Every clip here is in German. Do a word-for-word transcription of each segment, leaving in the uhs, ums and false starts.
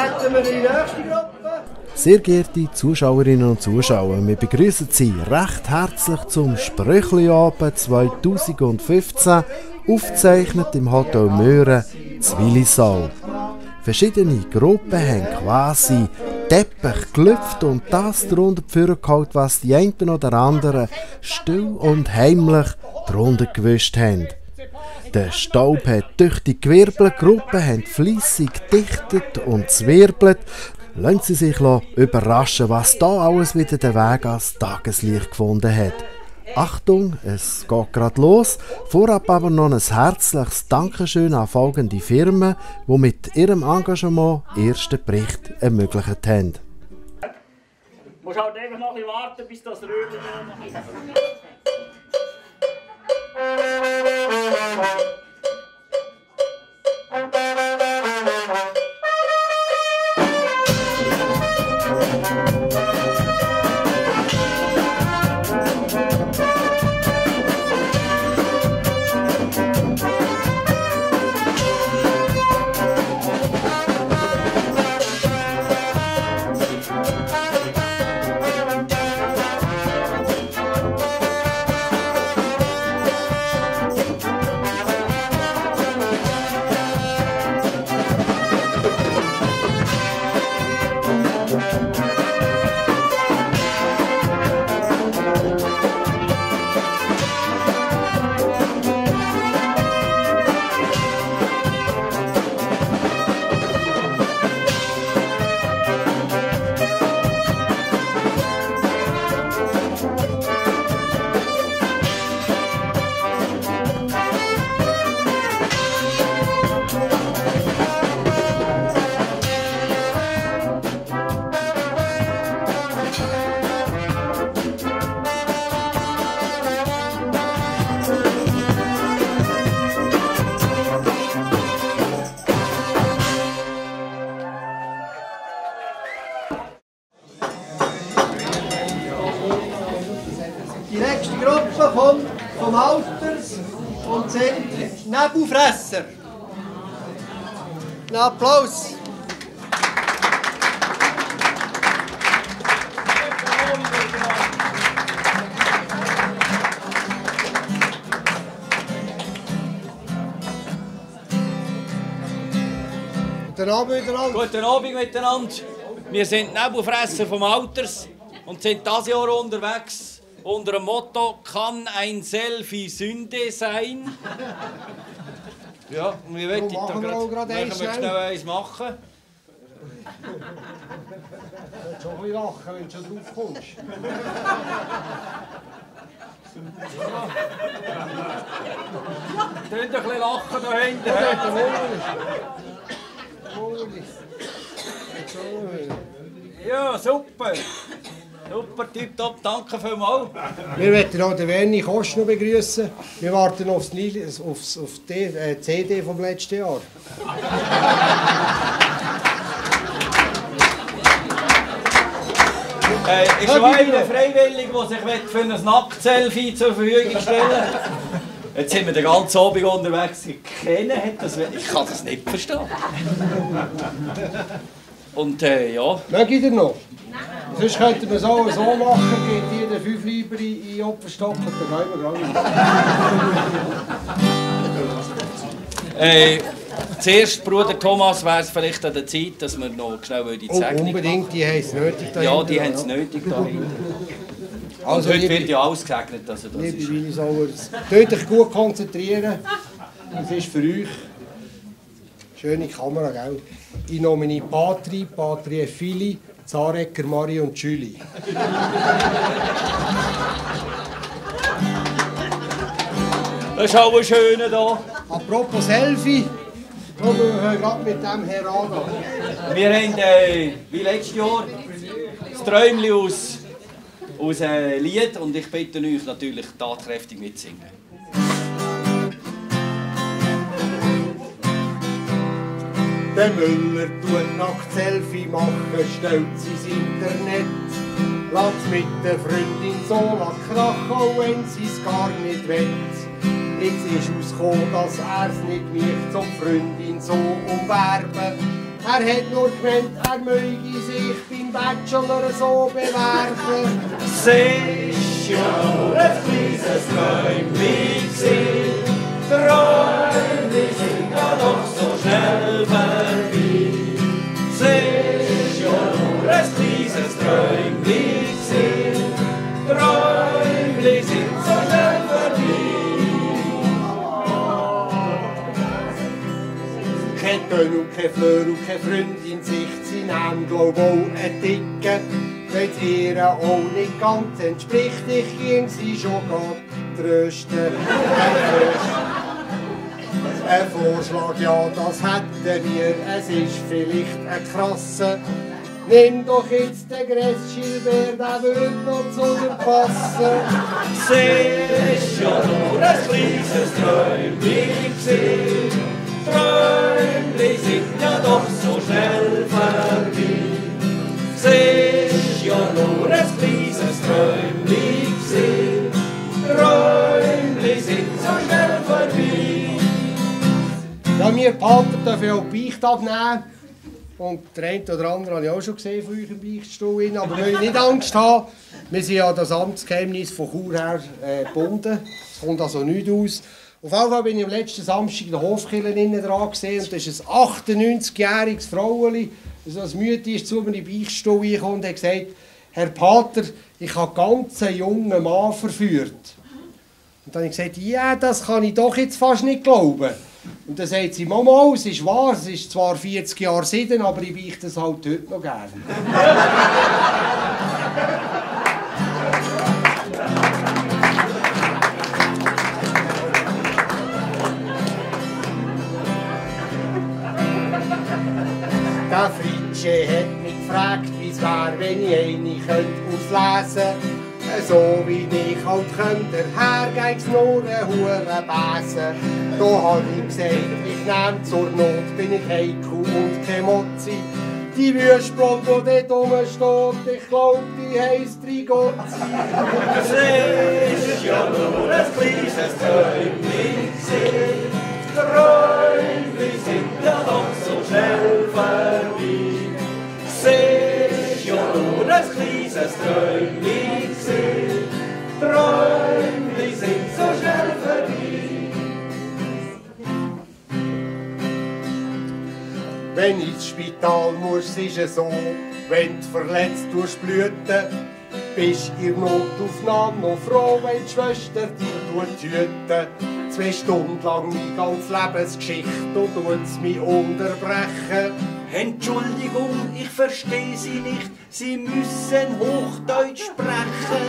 treten wir in die nächste Gruppe. Sehr geehrte Zuschauerinnen und Zuschauer, wir begrüßen Sie recht herzlich zum Sprüchli-Abend zweitausendfünfzehn, aufgezeichnet im Hotel Möhren, Willisau. Verschiedene Gruppen haben quasi Teppich gelüpft und das darunter gehauen, was die einen oder anderen still und heimlich darunter gewischt haben. Der Staub hat tüchtig gewirbelt, die Gruppen haben fleissig gedichtet und zwirbelt. Lassen Sie sich überraschen, was da alles wieder den Weg ans Tageslicht gefunden hat. Achtung, es geht gerade los. Vorab aber noch ein herzliches Dankeschön an folgende Firmen, die mit ihrem Engagement den ersten Bericht ermöglicht haben. Du musst halt einfach noch ein bisschen warten, bis das Röhrchen noch Die nächste Gruppe kommt vom Alters und sind Nebelfresser. Ein Applaus. Guten Abend miteinander. Guten Abend miteinander. Wir sind Nebelfresser vom Alters und sind dieses Jahr unterwegs unter dem Motto «Kann ein Selfie Sünde sein?» Ja, und wir wollen da gerade eins schnell eins machen. Du willst schon ein bisschen lachen, wenn du schon drauf kommst. Könnt ein bisschen lachen da hinten. Ja, super. Super, tipptopp, danke vielmals. Wir möchten auch den Werni Kost noch begrüßen. Wir warten aufs, aufs, auf die äh, C D vom letzten Jahr. Äh, ist noch einer freiwillig, der sich für ein Nackt-Selfie zur Verfügung stellen will? Jetzt sind wir den ganzen Abend unterwegs. Ich kenne das, ich kann das nicht verstehen. Und äh, ja. Mögt ihr noch? Sonst könnten wir es auch so machen, geht jeder fünf Lieber in den Opferstock und dann gehen wir gerade. Äh, zuerst, Bruder Thomas, wäre es vielleicht an der Zeit, dass wir noch schnell die Segnung oh, unbedingt, die haben es nötig dahinter. Ja, die haben es nötig dahinter. Also, heute wird ja alles gesegnet. Also das liebe ist... Willisauer, könnt euch gut konzentrieren. Das ist für euch. Schöne Kamera, gell? In nomine Patri, Patri e Fili, Zarecker, Mari und Julie. Das ist auch ein schöner hier. Apropos Selfie, wir hören gerade mit dem Herrn an. Wir haben, äh, wie letztes Jahr, das Träumchen aus, aus einem Lied und ich bitte euch natürlich tatkräftig mitzusingen. Der Müller tut nackt Selfie machen, stellt sie ins Internet. Lasst mit der Freundin so krachen, auch wenn sie es gar nicht will. Jetzt ist rausgekommen, dass er es nicht mich zum Freundin so umwerben. Er hat nur gemeint, er möge sich beim Bachelor so bewerben. Siehst ja nur ein kleines Träumchen gewesen. Träumchen sind ja doch so schnell vorbei. Siehst ja nur ein kleines Träumchen gewesen. Träumchen sind so schnell vorbei. Kein Tön und kein Fleur und keine Freundin sich, sie nehmen glaub auch einen Dicken. Wenn's ihr auch nicht ganz entspricht, ich ging sie schon grad trösten. Ein Vorschlag, ja, das hätten wir, es ist vielleicht ein krasser. Nimm doch jetzt den Grässchilbert, der würde noch zu dir passen. Siehst ja nur ein kleines Träumchen gewesen. Träumchen sind ja doch so schnell vorbei. Siehst ja nur ein kleines Träumchen gewesen. Träumchen sind so schnell vorbei. Ja, wir Pater dürfen auch Beicht abnehmen. Und der eine oder andere habe ich auch schon gesehen von euch im Beichtstuhl. Aber wir müssen nicht Angst haben. Wir sind ja das Amtsgeheimnis von Chur her äh, gebunden. Es kommt also nichts aus. Auf jeden Fall bin ich am letzten Samstag in der Hofkirche innen dran gesehen. Und das ist ein achtundneunzigjähriges Fraueli. Also das Mütti ist zu mir in den Beichtstuhl gekommen und hat gesagt, Herr Pater, ich habe ganz einen jungen Mann verführt. Und dann habe ich gesagt, ja, das kann ich doch jetzt fast nicht glauben. Und dann sagt sie, Mama, es ist wahr, es ist zwar vierzig Jahre seitdem, aber ich beichte das halt heute noch gerne. Der Fritsche hat mich gefragt, wie es wäre, wenn ich eine könnte auslesen könnte. So wie ich halt könnte, Herr geht's nur ein Huren besen. Da hab ich gesagt, ich nehm zur Not, bin ich heikel und kein Motzi. Die Wüstblond, die dort rumsteht, ich glaub, die heisst Rigozzi. Siehst ja nur ein kleines Träumchen gewesen. Träumchen sind ja doch so schnell vorbei. Siehst ja nur ein kleines Träumchen gewesen. Träumchen sind so schnell vorbei. Wenn ich ins Spital muss, ist es so, wenn du verletzt durchblüten, bist du in Notaufnahme noch froh, wenn die Schwester dich hüten. Zwei Stunden lang meine ganze Lebensgeschichte und tut's mich unterbrechen. Entschuldigung, ich verstehe Sie nicht, Sie müssen Hochdeutsch sprechen.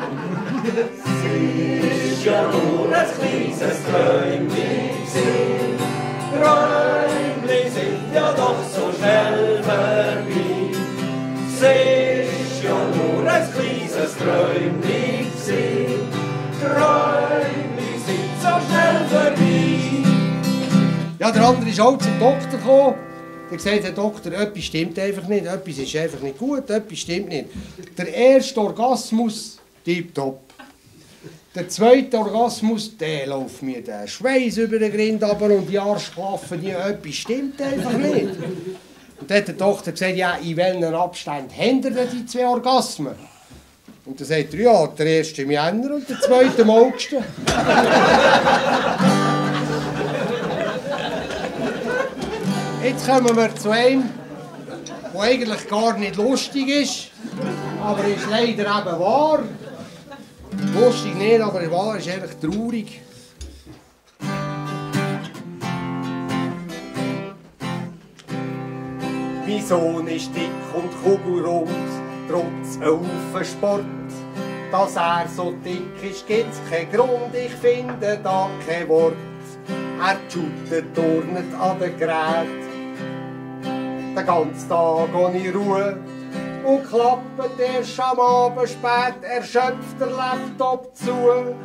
Sie ist ja nur ein kleines Träumchen gewesen. Träumchen sind ja doch so schnell vorbei. Sie ist ja nur ein kleines Träumchen gewesen. Träumchen sind so schnell vorbei. Ja, der andere ist auch zum Doktor gekommen. Er hat gesagt, Herr Doktor, etwas stimmt einfach nicht, etwas ist einfach nicht gut, etwas stimmt nicht. Der erste Orgasmus, tipptopp. Der zweite Orgasmus, der läuft mir der Schweiß über den Grind runter und die Arschklaffen, die etwas stimmt einfach nicht. Und dann hat der Doktor gesagt, ja, in welchen Abständen haben denn die zwei Orgasmen? Und dann sagt er, ja, der erste im Jänner und der zweite im August. Jetzt kommen wir zu einem, der eigentlich gar nicht lustig ist, aber ist leider eben wahr. Lustig nicht, aber wahr ist eigentlich traurig. Mein Sohn ist dick und kugelrund, trotz Haufen Sport. Dass er so dick ist, gibt's keinen Grund, ich finde da kein Wort. Er shootet, turnet an den Geräten. Den ganzen Tag ohne Ruhe und klappt erst am Abend spät erschöpft der Laptop zu.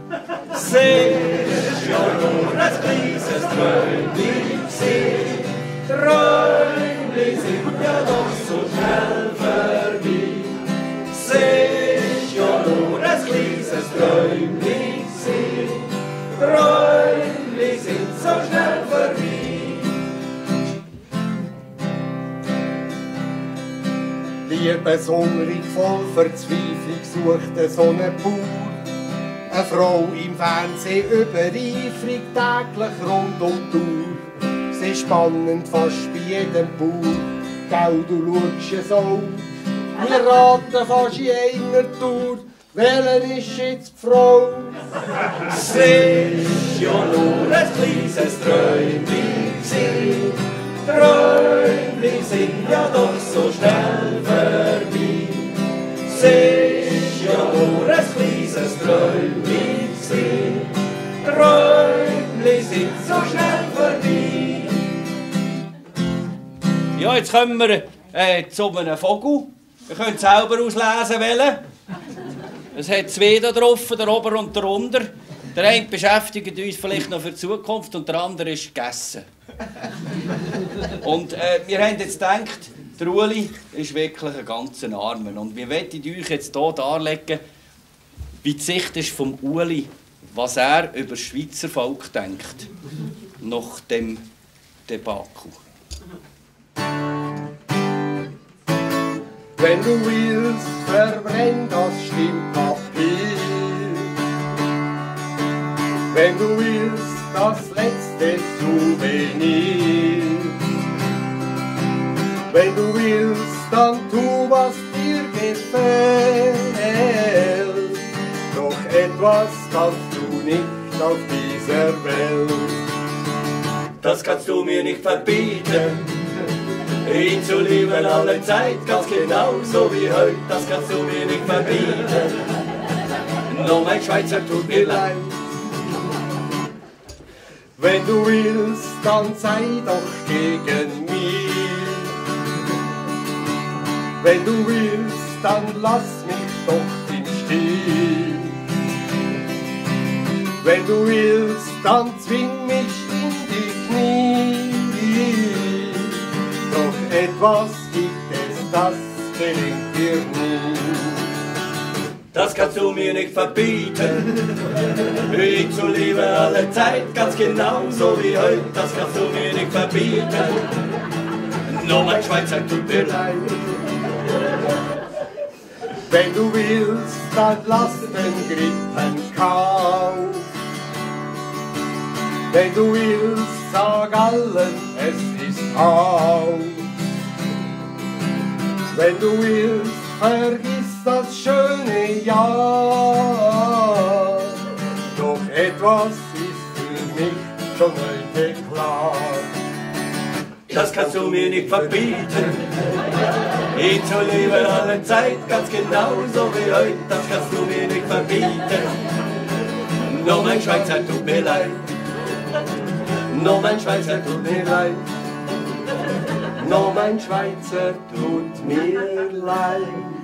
Siehst ja nur ein kleines Träumchen gewesen. Träumchen sind ja doch so schnell vorbei. Siehst ja nur ein kleines Träumchen gewesen. Träumchen sind so schnell vorbei. Liebeshungrig, voll Verzweiflung sucht so eine Bauer eine Frau im Fernsehen übereifrig, täglich rund um die Uhr. Sie ist spannend fast bei jedem Bauer, gell, du schaust es auch. Wir raten fast in einer Tour, welche ist jetzt die Frau? Sie ist ja nur ein kleines Träumchen, Träumchen sind ja doch so schnell vorbei. Sie ist ja nur ein kleines Träumchen, Träumchen sind so schnell vorbei. Ja, jetzt kommen wir äh, zu einem Vogel. Wir können selber auslesen, welchen. Es hat zwei da drauf, der Ober und der Unter. Der eine beschäftigt uns vielleicht noch für die Zukunft und der andere ist gegessen. Und äh, wir haben jetzt gedacht, der Uli ist wirklich ein ganz Armer. Und wir wollen euch jetzt hier darlegen, wie die Sicht ist vom Uli, was er über das Schweizer Volk denkt, nach dem Debakel. Wenn du willst, verbrenn das Stimmpapier. Wenn du willst, das letzte Souvenir. Wenn du willst, dann tu, was dir gefällt. Doch etwas kannst du nicht auf dieser Welt. Das kannst du mir nicht verbieten. Ihn zu lieben alle Zeit, ganz genau so wie heute, das kannst du mir nicht verbieten. No, mein Schweizer, tut mir leid. Wenn du willst, dann sei doch gegen mich. Wenn du willst, dann lass mich doch im Stich. Wenn du willst, dann zwing mich in die Knie. Doch etwas gibt es, das gelingt dir nie. Das kannst du mir nicht verbieten. Ihn zu lieben alle Zeit, ganz genau so wie heute, das kannst du mir nicht verbieten. No, mein Schweizer, tut mir leid. Wenn du willst, dann lass den Grippenkauf. Wenn du willst, sag allen, es ist aus. Wenn du willst, vergiss das schöne Jahr. Doch etwas ist für mich schon heute klar. Das kannst du mir nicht verbieten. Ihn zu lieben alle Zeit, ganz genau so wie heute, das kannst du mir nicht verbieten. No, mein Schweizer, tut mir leid. No, mein Schweizer, tut mir leid. No, mein Schweizer, tut mir leid.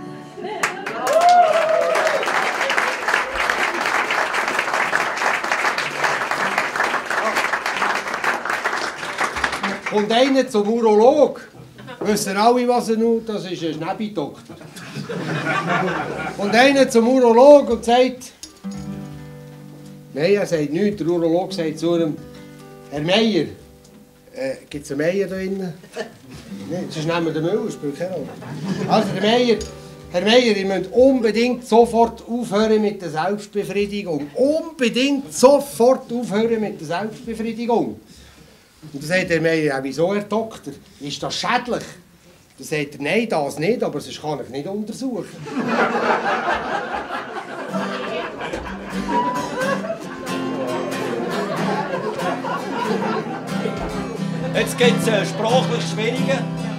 Und einer zum Urolog. Wissen alle, was er nur, das ist ein Schnäbi-Doktor. Und einer zum Urolog und sagt, nein, er sagt nichts, der Urolog sagt zu ihm, Herr Meier, äh, gibt es einen Meier da drinnen? Nein, sonst nehmen wir den Müll, spielt keine Rolle. Also, Herr Meier, Herr Meier, ihr müsst unbedingt sofort aufhören mit der Selbstbefriedigung. Unbedingt sofort aufhören mit der Selbstbefriedigung. Und dann sagt der Meier, ja, wieso, Herr Doktor, ist das schädlich? Dann sagt er, nein, das nicht, aber sonst kann ich nicht untersuchen. Jetzt geht es äh, sprachlich schwieriger.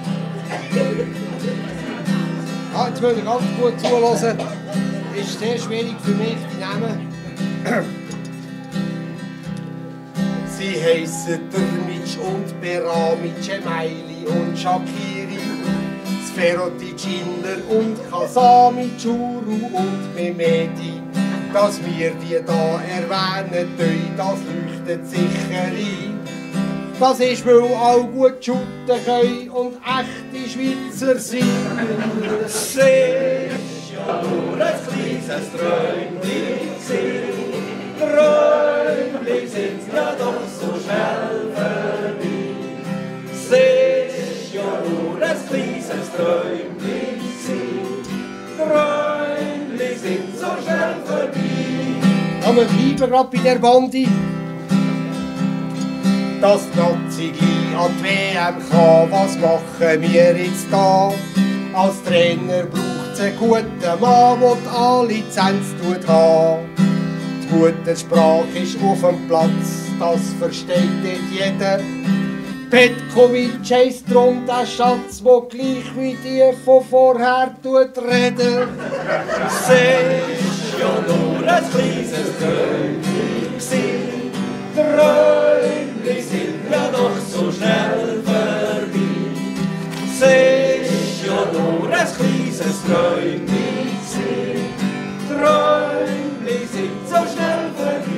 Ah, jetzt muss ich ganz gut zuhören. Ist sehr schwierig für mich, die Namen. Sie heissen Dermitsch und Berami, Cemaili und Shakiri, Sferoti, Schindler und Kasami, Churu und Mehmedi. Dass wir die da erwähnen, das leuchtet sicher ein. Das ist, weil auch gut shooten können und echte Schweizer sind. Sie ist ja nur ein kleines Träumchen. Träumchen sind ja doch so schnell vorbei. Sie ist ja nur ein kleines Träumchen. wir bleiben gerade bei der Bande. Dass Nazi gleich an die W M kann, was machen wir jetzt da? Als Trainer braucht es einen guten Mann, der die A-Lizenz haben. Die Muttersprache ist auf dem Platz, das versteht nicht jeder. Petkovic heisst drum der Schatz, der gleich wie die von vorher reden. Es ist ja nur ein kleines Träumchen, Träumchen sind ja doch so schnell vorbei. Es ist ja nur ein kleines Träumchen, Träumchen sind so schnell vorbei.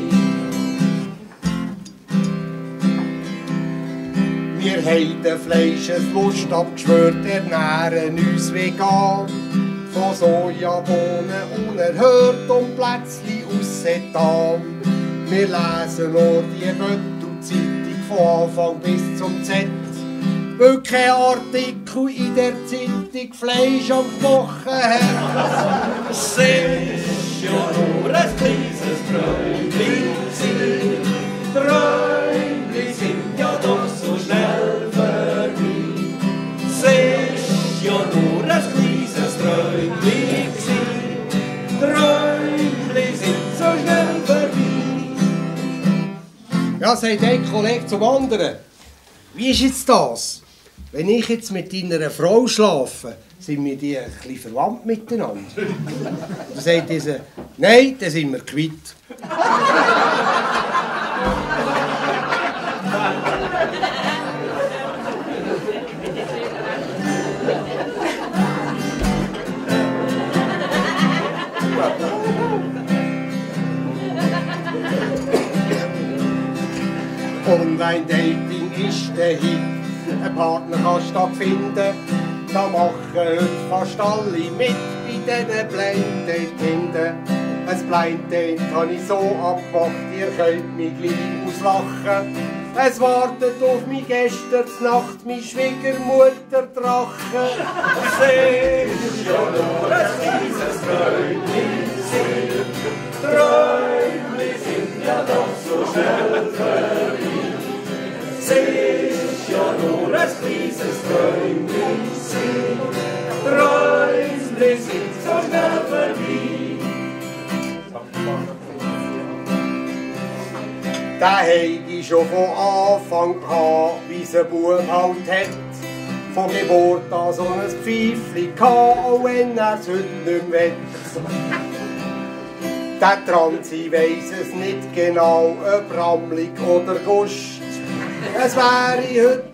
Wir haben den Fleischeslust abgeschwört, ernähren uns vegan. Von Sojabohnen unerhört und Plätzchen aus Setan. Wir lesen nur die Böttel-Zeitung von Anfang bis zum Z. Weil kein Artikel in der Zeitung Fleisch am Knochen hat. Es ist ja nur ein kleines Träumchen, Träumchen sind ja doch so schnell vorbei. Es ist ja nur ein kleines Träumchen, Träumchen sind so schnell vorbei. Ja, sagt ein Kollege zum anderen. Wie ist jetzt das? Wenn ich jetzt mit deiner Frau schlafe, sind wir die ein bisschen verwandt miteinander? Dann sagt dieser, nein, dann sind wir quitt. Online-Dating ist der Hit, ein Partner kann stattfinden. Da machen heute fast alle mit bei diesen Blind Date-Kinden. Ein Blind Date habe ich so abgemacht, ihr könnt mich gleich auslachen. Es wartet auf mich gestern Nacht, meine Schwiegermutter Drache. Es ist ja nur ein kleines Träumchen, Träumchen sind ja doch so schnell vorbei. Es ist ja nur ein kleines Träumchen, Träumchen sind so schnell vorbei. Den habe ich schon von Anfang an, wie es ein Bub halt hat. Von Geburt an so ein Pfeifchen gehabt, auch wenn er es heute nicht mehr will. Der Transi weiss es nicht genau, ob Rammlig oder Gusch. Es wäre heute,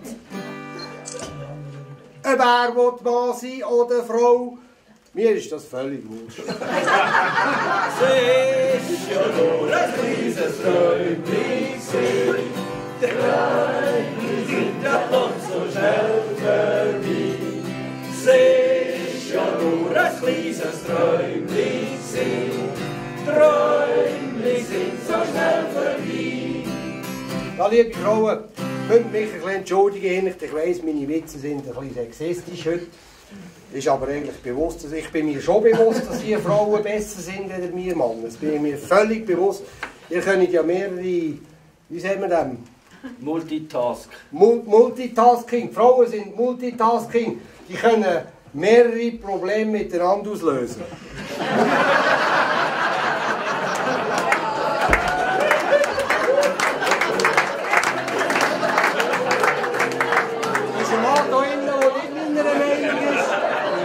ob er Mann sein oder Frau. Mir ist das völlig wurscht. Es ist ja nur ein kleines Träumchen, Träumchen sind ja doch so schnell vorbei. Es ist ja nur ein kleines Träumchen, Träumchen sind so schnell vorbei. Ja, liebe Frauen, könnt ihr mich ein bisschen entschuldigen. Ich weiss, meine Witze sind ein bisschen sexistisch heute. Ist aber eigentlich bewusst, dass ich bin mir schon bewusst, dass ihr Frauen besser sind als wir Männer. Das bin ich mir völlig bewusst. Ihr könnt ja mehrere, wie sagen wir das? Multitask. Mul Multitasking. Frauen sind Multitasking. Die können mehrere Probleme miteinander auslösen. Ist ein Mann da innen, der nicht meiner Meinung ist?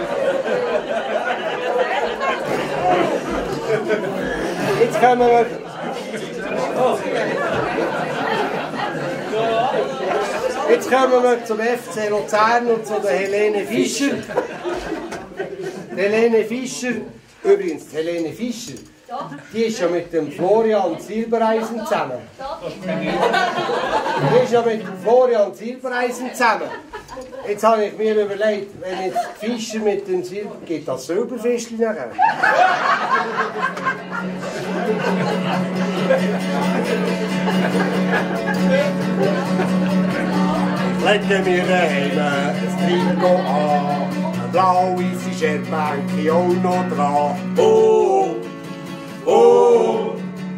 Jetzt kommen wir. Jetzt kommen wir zum F C Luzern und zu der Helene Fischer. Die Helene Fischer, übrigens die Helene Fischer, die ist ja mit dem Florian Silbereisen zusammen. Die ist ja mit dem Florian Silbereisen zusammen. Jetzt habe ich mir überlegt, wenn jetzt Fischer mit dem Silber... Geht das Silberfischchen nachher? Legen wir daheim ein Trikot an, eine blau-weisse Scherbänke auch noch dran. Oh, oh,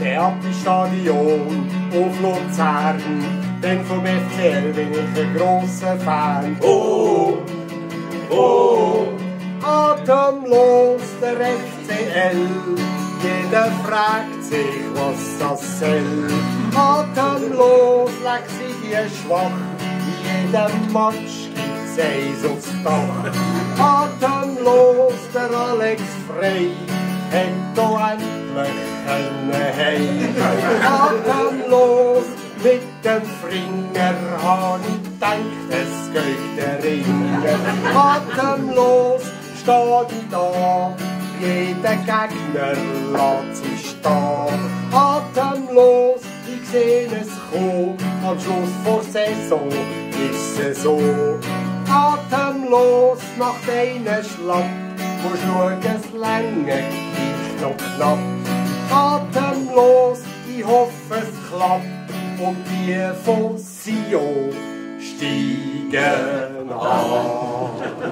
Theaterstadion auf Luzern, denn vom F C L bin ich ein grosser Fan. Oh, oh, atemlos der F C L, jeder fragt sich, was das soll. Atemlos leg sie die schwach, in jedem Match gibt's eins aufs Dach. Atemlos der Alex Frey, hat da endlich einen Heim. Atemlos mit dem Fringer hab ich gedacht, es geht der Ringer. Atemlos steht ich da, jeder Gegner lässt sich stehen. Atemlos, ich seh es kommen, am Schluss vor Saison ist es so. Atemlos nach deinen Schlapp, musst schauen, es länger gleich noch knapp. Atemlos, ich hoffe es klappt und die von Sion steigen an.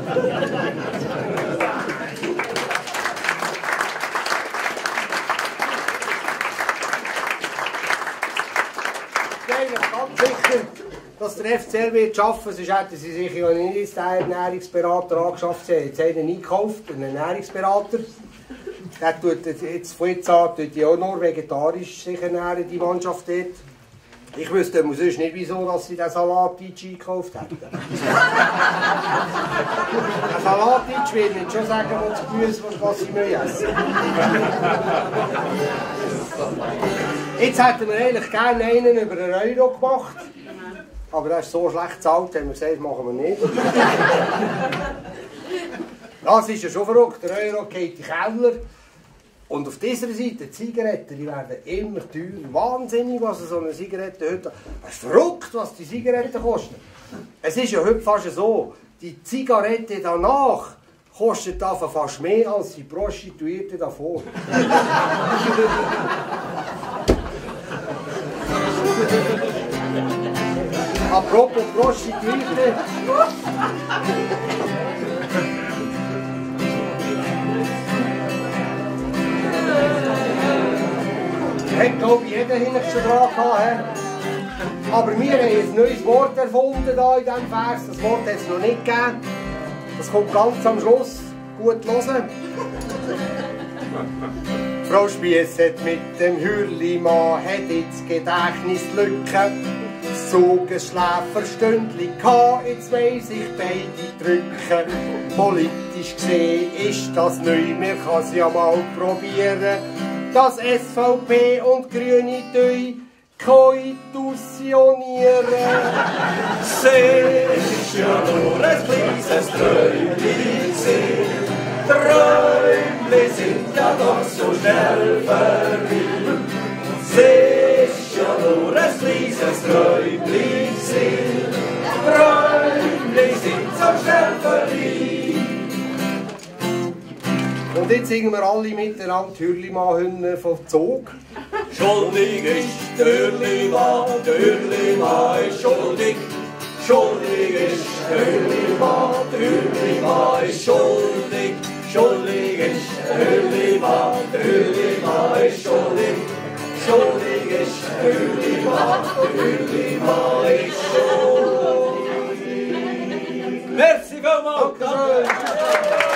Ich bin ganz sicher, dass der F C L wird schaffen, sonst hätten sie sich ja nicht als Ernährungsberater angeschafft. Sie haben jetzt einen eingekauft, einen Ernährungsberater. Der tut jetzt von jetzt an tut die auch nur vegetarisch sich ernähren, die Mannschaft dort. Ich wüsste sonst nicht, wieso dass sie den Salat-Ditsch eingekauft hätten. Ein Salat-Ditsch will nicht schon sagen, was Gemüse was sie essen müssen. Jetzt hätten wir eigentlich gerne einen über einen Euro gemacht. Aber das ist so schlecht gezahlt, haben wir gesagt, das machen wir nicht. Das ist ja schon verrückt, der Euro geht in den Keller. Und auf dieser Seite, die Zigaretten, die werden immer teurer. Wahnsinnig, was so eine Zigarette heute... Es ist verrückt, was die Zigaretten kosten. Es ist ja heute fast so, die Zigarette danach kostet davon fast mehr als die Prostituierte davor. Apropos Prostituierte. Hat, glaube ich, jeder hinten schon dran gehabt. Aber wir haben ein neues Wort erfunden hier in diesem Vers. Das Wort hat es noch nicht gegeben. Das kommt ganz am Schluss. Gut hören. Frau Spiess hat mit dem Hürlimann hat jetzt Gedächtnislücke. So ein Schläferstündli gehabt, jetzt weiss ich beide drücken. Politisch gesehen ist das neu, man kann es ja mal probieren. Dass S V P und Grüne tui koitusionieren. Es ist ja nur ein kleines Träumchen. Träumchen sind ja doch so schnell vorbei. Es ist ja nur ein kleines Träumchen. Träumchen sind so schnell vorbei. Und jetzt singen wir alle miteinander die Hürlimann-Hymne vom Zug. Schuldig ist der Hürlimann, der Hürlimann ist schuldig. Schuldig ist der Hürlimann, der Hürlimann ist schuldig. Schuldig ist der Hürlimann, der Hürlimann ist schuldig. Schuldig ist der Hürlimann, der Hürlimann ist schuldig. Merci vielmals! Danke.